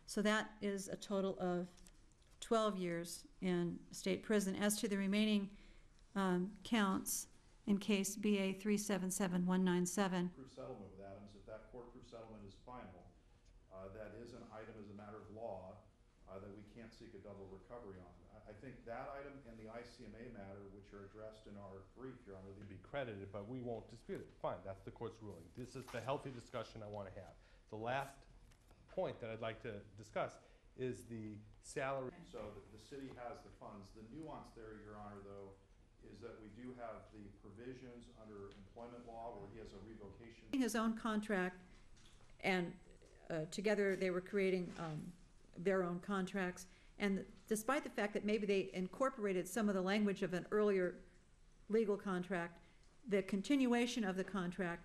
So that is a total of 12 years in state prison. As to the remaining counts, in case BA 377197. Proof settlement with Adams, if that court-proof settlement is final, that is an item as a matter of law that we can't seek a double recovery on. I think that item and the ICMA matter, which are addressed in our brief, Your Honor, Be credited, but we won't dispute it. Fine, that's the court's ruling. This is the healthy discussion I want to have. The last point that I'd like to discuss is the salary. so the city has the funds. The nuance there, Your Honor, though, is that we do have the provisions under employment law where he has a revocation. His own contract, and together they were creating their own contracts. And despite the fact that maybe they incorporated some of the language of an earlier legal contract, the continuation of the contract